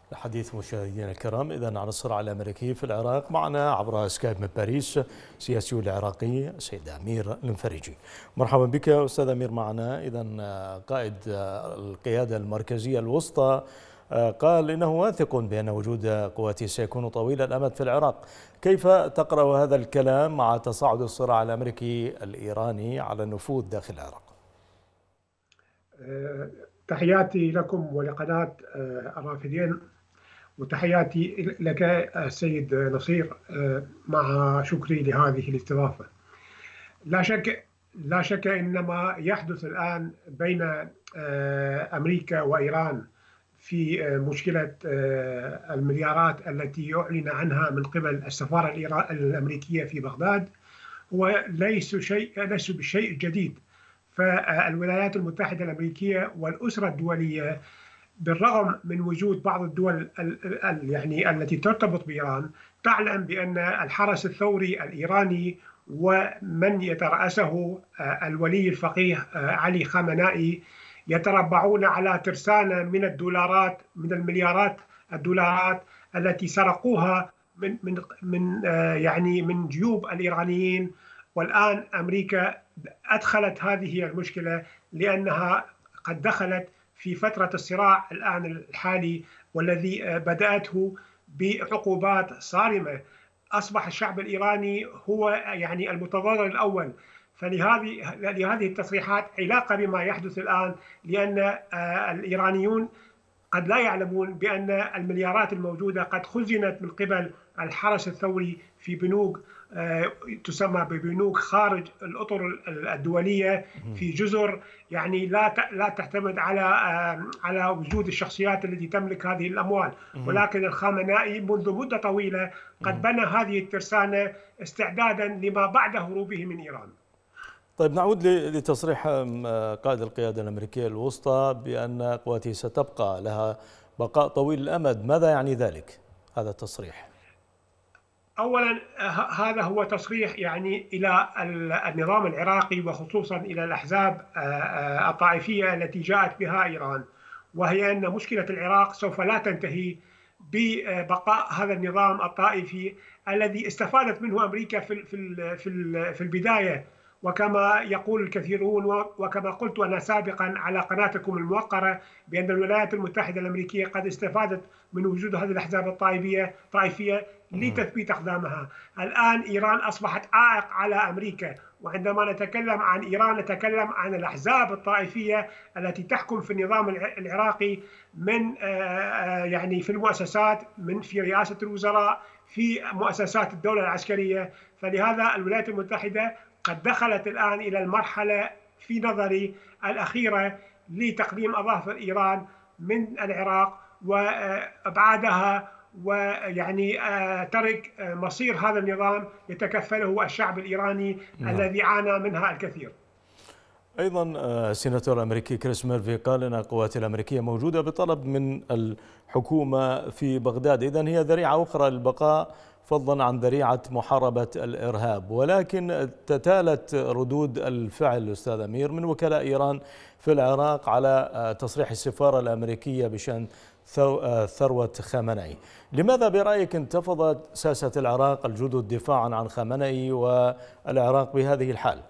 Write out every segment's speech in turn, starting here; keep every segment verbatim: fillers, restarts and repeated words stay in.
الحديث مشاهدينا الكرام إذن عن الصراع الأمريكي في العراق. معنا عبر سكايب من باريس سياسي العراقي السيد أمير المفرجي. مرحبا بك أستاذ أمير معنا. إذن قائد القيادة المركزية الوسطى قال إنه واثق بأن وجود قواته سيكون طويل الأمد في العراق. كيف تقرأ هذا الكلام مع تصاعد الصراع الأمريكي الإيراني على النفوذ داخل العراق؟ تحياتي لكم ولقناة الرافدين، وتحياتي لك السيد نصير، مع شكري لهذه الاستضافة. لا شك لا شك إن ما يحدث الآن بين أمريكا وإيران في مشكلة المليارات التي أعلن عنها من قبل السفارة الأمريكية في بغداد هو ليس شيء ليس بشيء جديد. فالولايات المتحدة الأمريكية والأسرة الدولية بالرغم من وجود بعض الدول يعني التي ترتبط بإيران تعلم بأن الحرس الثوري الإيراني ومن يترأسه الولي الفقيه علي خامنائي يتربعون على ترسانة من الدولارات من المليارات الدولارات التي سرقوها من من من يعني من جيوب الإيرانيين. والآن أمريكا أدخلت هذه المشكلة لأنها قد دخلت في فترة الصراع الآن الحالي، والذي بدأته بعقوبات صارمة. أصبح الشعب الإيراني هو يعني المتضرر الأول. فلهذه لهذه التصريحات علاقة بما يحدث الآن، لأن الإيرانيون قد لا يعلمون بأن المليارات الموجودة قد خزنت من قبل الحرس الثوري في بنوك تسمى ببنوك خارج الأطر الدولية، في جزر يعني لا لا تعتمد على على وجود الشخصيات التي تملك هذه الأموال. ولكن الخامنائي منذ مدة طويلة قد بنى هذه الترسانة استعدادا لما بعد هروبه من إيران. طيب، نعود لتصريح قائد القيادة الأمريكية الوسطى بأن قواته ستبقى لها بقاء طويل الأمد. ماذا يعني ذلك هذا التصريح؟ أولا هذا هو تصريح يعني إلى النظام العراقي، وخصوصا إلى الأحزاب الطائفية التي جاءت بها إيران، وهي أن مشكلة العراق سوف لا تنتهي ببقاء هذا النظام الطائفي الذي استفادت منه أمريكا في في في البداية. وكما يقول الكثيرون وكما قلت أنا سابقا على قناتكم الموقرة بأن الولايات المتحدة الأمريكية قد استفادت من وجود هذه الأحزاب الطائفية طائفية لتثبيت أقدامها. الآن إيران أصبحت عائق على أمريكا، وعندما نتكلم عن إيران نتكلم عن الأحزاب الطائفية التي تحكم في النظام العراقي، من يعني في المؤسسات، من في رئاسة الوزراء، في مؤسسات الدولة العسكرية. فلهذا الولايات المتحدة قد دخلت الآن إلى المرحلة في نظري الأخيرة لتقديم أظافر إيران من العراق وإبعادها، ويعني ترك مصير هذا النظام يتكفله الشعب الإيراني الذي عانى منها الكثير. أيضا السيناتور الأمريكي كريس ميرفي قال أن القوات الأمريكية موجودة بطلب من الحكومة في بغداد، إذن هي ذريعة أخرى للبقاء فضلا عن ذريعة محاربة الإرهاب. ولكن تتالت ردود الفعل أستاذ أمير من وكلاء إيران في العراق على تصريح السفارة الأمريكية بشأن ثروة خامنئي. لماذا برأيك انتفضت ساسة العراق الجدد دفاعا عن خامنئي والعراق بهذه الحال؟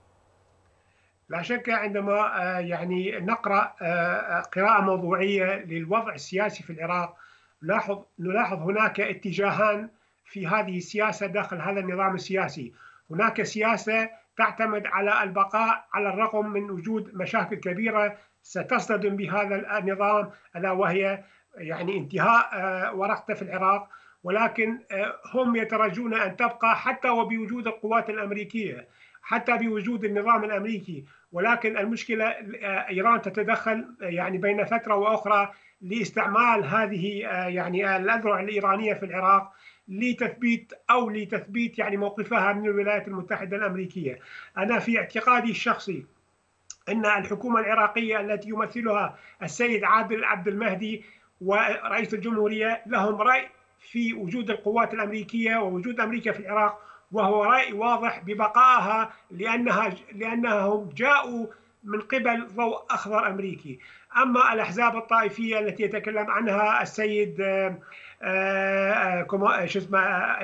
لا شك عندما يعني نقرأ قراءة موضوعية للوضع السياسي في العراق نلاحظ نلاحظ هناك اتجاهان في هذه السياسة داخل هذا النظام السياسي. هناك سياسة تعتمد على البقاء على الرغم من وجود مشاكل كبيرة ستصطدم بهذا النظام، ألا وهي يعني انتهاء ورقته في العراق، ولكن هم يترجون أن تبقى حتى وبوجود القوات الأمريكية، حتى بوجود النظام الأمريكي. ولكن المشكلة إيران تتدخل يعني بين فترة وأخرى لاستعمال هذه يعني الأذرع الإيرانية في العراق لتثبيت أو لتثبيت يعني موقفها من الولايات المتحدة الأمريكية. أنا في اعتقادي الشخصي أن الحكومة العراقية التي يمثلها السيد عادل عبد المهدي ورئيس الجمهورية لهم رأي في وجود القوات الأمريكية ووجود أمريكا في العراق، وهو رأي واضح ببقائها لأنها لأنهم جاءوا من قبل ضوء أخضر أمريكي. أما الأحزاب الطائفية التي يتكلم عنها السيد شو اسمه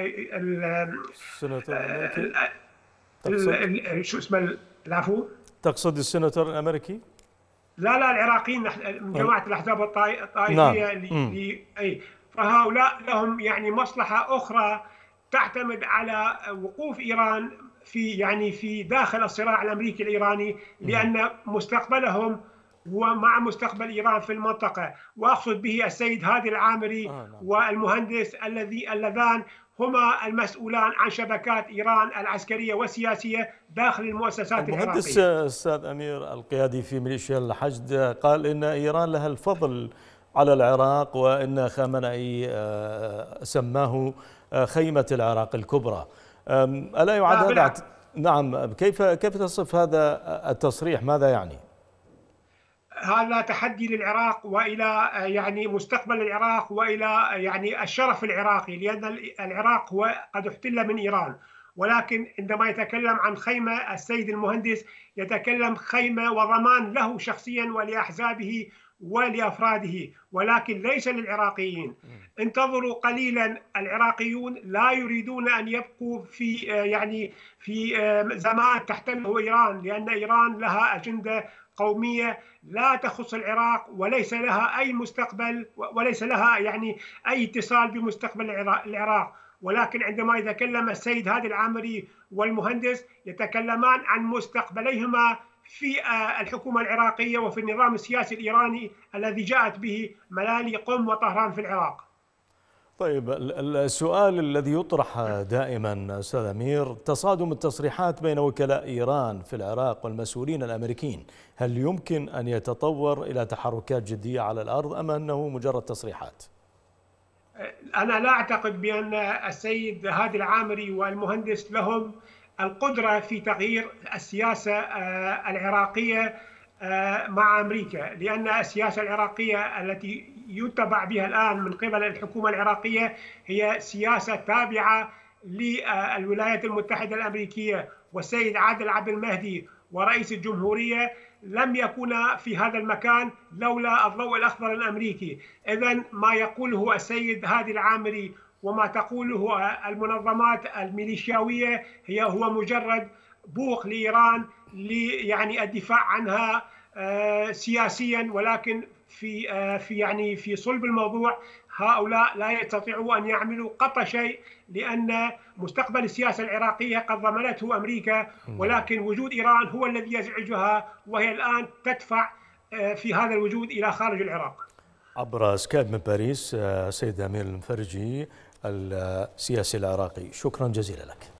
السيناتور الأمريكي تقصد؟ شو اسمه العفو؟ تقصد السيناتور الأمريكي؟ لا لا العراقيين من جماعة الأحزاب الطائفية. نعم. اللي أي فهؤلاء لهم يعني مصلحة أخرى تعتمد على وقوف إيران في يعني في داخل الصراع الأمريكي الإيراني، لأن مستقبلهم هو مع مستقبل إيران في المنطقة. وأقصد به السيد هادي العامري آه نعم. والمهندس الذي اللذان هما المسؤولان عن شبكات إيران العسكرية والسياسية داخل المؤسسات العراقية. المهندس أستاذ أمير القيادي في ميليشيا الحشد قال إن إيران لها الفضل على العراق، وإن خامنئي سماه خيمة العراق الكبرى. ألا يعد هذا؟ نعم. كيف كيف تصف هذا التصريح؟ ماذا يعني؟ هذا تحدي للعراق والى يعني مستقبل العراق والى يعني الشرف العراقي، لان العراق هو قد احتل من ايران، ولكن عندما يتكلم عن خيمه السيد المهندس يتكلم خيمه وضمان له شخصيا ولاحزابه ولافراده، ولكن ليس للعراقيين. انتظروا قليلا، العراقيون لا يريدون ان يبقوا في يعني في زمان تحتله ايران، لان ايران لها اجنده قومية لا تخص العراق، وليس لها أي مستقبل وليس لها يعني أي اتصال بمستقبل العراق. ولكن عندما يتكلم السيد هادي العامري والمهندس يتكلمان عن مستقبليهما في الحكومة العراقية وفي النظام السياسي الإيراني الذي جاءت به ملالي قم وطهران في العراق. طيب، السؤال الذي يطرح دائما أستاذ أمير، تصادم التصريحات بين وكلاء إيران في العراق والمسؤولين الأمريكيين، هل يمكن أن يتطور إلى تحركات جدية على الأرض أم أنه مجرد تصريحات؟ أنا لا أعتقد بأن السيد هادي العامري والمهندس لهم القدرة في تغيير السياسة العراقية مع أمريكا، لأن السياسة العراقية التي يتبع بها الآن من قبل الحكومة العراقية هي سياسة تابعة للولايات المتحدة الأمريكية، والسيد عادل عبد المهدي ورئيس الجمهورية لم يكونا في هذا المكان لولا الضوء الأخضر الأمريكي. إذن ما يقوله السيد هادي العامري وما تقوله المنظمات الميليشياوية هي هو مجرد بوق لإيران يعني الدفاع عنها سياسيا، ولكن في في يعني في صلب الموضوع هؤلاء لا يستطيعوا ان يعملوا قط شيء، لان مستقبل السياسه العراقيه قد ضمنته امريكا، ولكن وجود ايران هو الذي يزعجها، وهي الان تدفع في هذا الوجود الى خارج العراق. عبر سكايب من باريس، سيد أمير المفرجي السياسي العراقي، شكرا جزيلا لك.